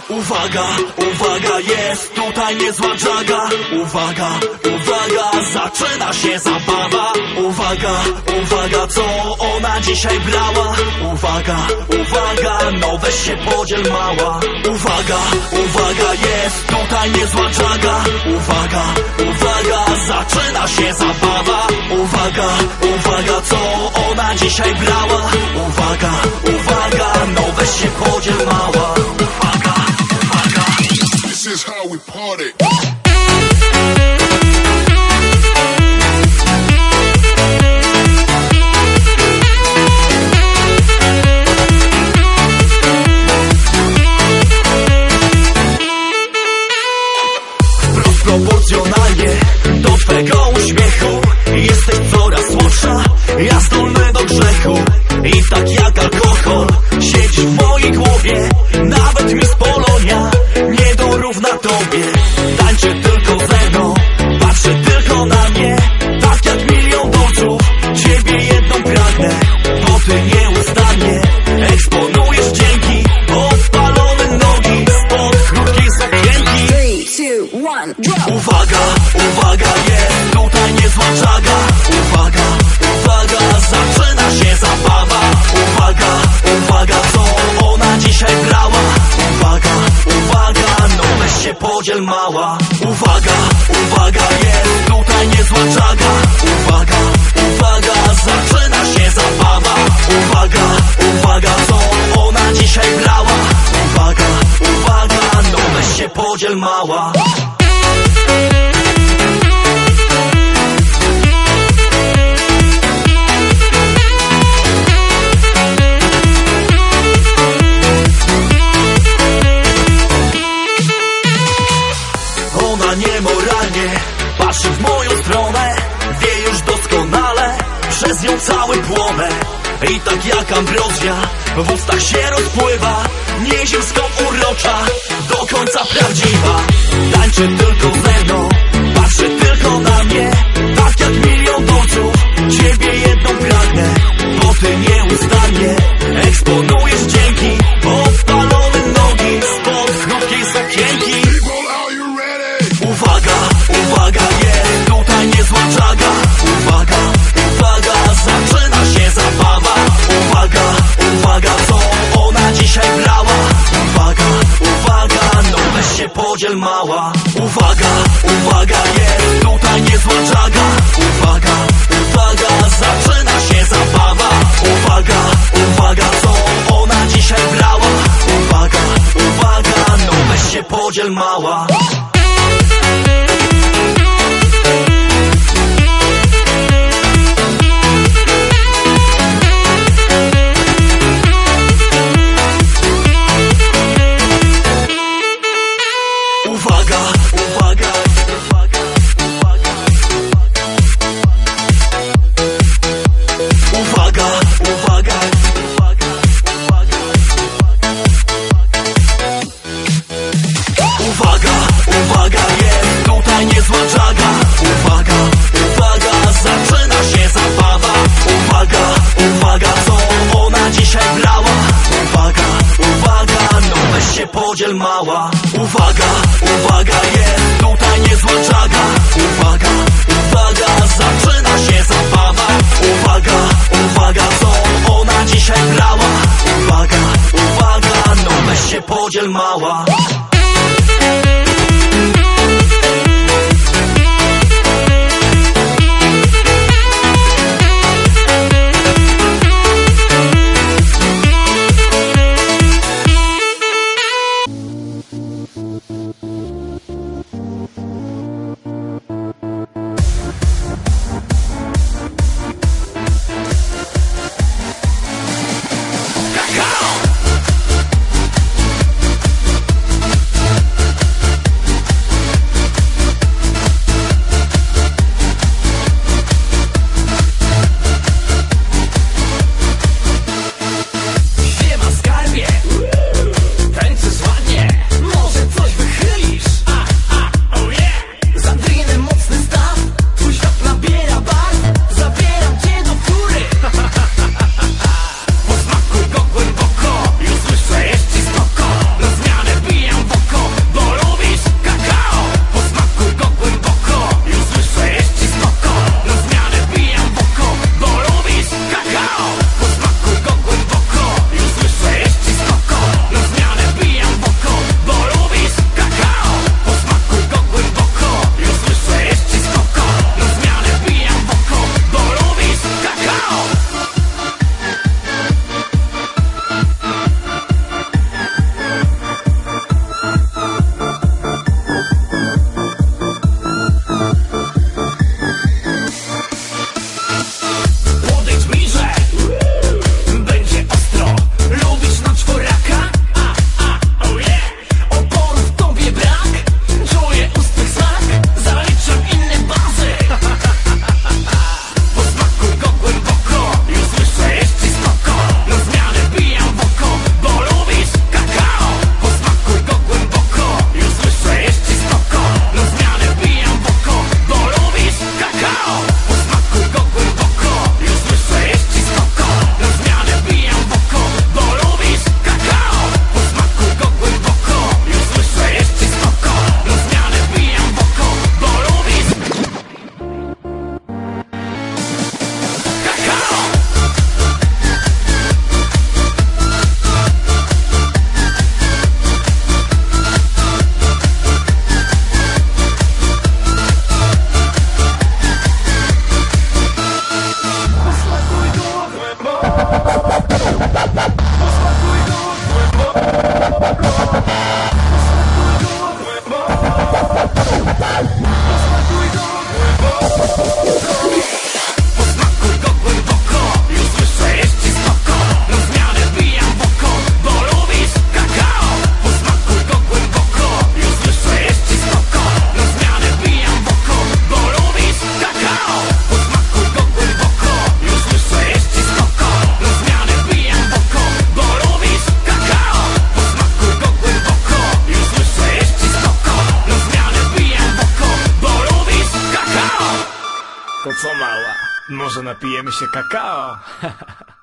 Uwaga, uwaga, jest tutaj niezła dżaga. Uwaga, uwaga, zaczyna się zabawa. Uwaga, uwaga, co ona dzisiaj brała. Uwaga, uwaga, no weź się podziel mała. Uwaga, uwaga, jest tutaj niezła dżaga. Uwaga, uwaga, zaczyna się zabawa. Uwaga, uwaga, co ona dzisiaj brała. Uwaga, uwaga, no weź się podziel mała. Uwaga, uwaga, this is how we party. Proporcjonalnie do twego uśmiechu jesteś coraz słodsza, ja zdolny do grzechu. I tak jak alkohol siedzi w mojej głowie, nawet mi z Polonia nie dorówna tobie. Tańczę tylko ze mną, patrzę tylko na mnie, tak jak milion dolców, ciebie jedną pragnę. Bo ty nieustannie eksponujesz dzięki odpalone nogi spod krótkiej sukienki. 3, 2, 1, drop. Uwaga, uwaga, jest tutaj niezła dżaga. Uwaga, uwaga, zaczyna się zabawa. Uwaga, uwaga, co ona dzisiaj brała. Uwaga, uwaga, no weź się podziel mała. Uwaga, uwaga, jest tutaj niezła dżaga. Uwaga, uwaga, zaczyna się zabawa. Uwaga, uwaga, co ona dzisiaj brała. Uwaga, uwaga, no weź się podziel mała. Ona niemoralnie patrzy w moją stronę, wie już doskonale, przez nią cały płonę. I tak jak ambrozja w ustach się rozpływa, nieziemsko urocza, do końca prawdziwa. Tańczy tylko ze mną, patrzy tylko na mnie, tak jak milion dolców, ciebie jedną pragnę. Bo ty nieustannie eksponujesz dzięki odpalone nogi spod krótkiej sukienki. Uwaga, uwaga, jest tutaj niezła dżaga. Uwaga, uwaga, zaczyna się zabawa. Uwaga, uwaga, co ona dzisiaj brała. Uwaga, uwaga, no weź się podziel mała. Uwaga, uwaga, jest tutaj niezła dżaga. Uwaga, uwaga, zaczyna się zabawa. Uwaga, uwaga, co ona dzisiaj brała. Uwaga, uwaga, no weź się podziel mała. Uwaga, uwaga, uwaga, uwaga. Uwaga, uwaga, uwaga, uwaga. Uwaga, uwaga, jest tutaj niezła dżaga. Uwaga, uwaga, zaczyna się zabawa. Uwaga, uwaga, co ona dzisiaj brała. Uwaga, uwaga, no weź się podziel mała. Uwaga, uwaga, jest tutaj niezła dżaga. Uwaga, uwaga, zaczyna się zabawa. Uwaga, uwaga, co ona dzisiaj brała. Uwaga, uwaga, no weź się podziel mała. To co, mała? Może napijemy się kakao?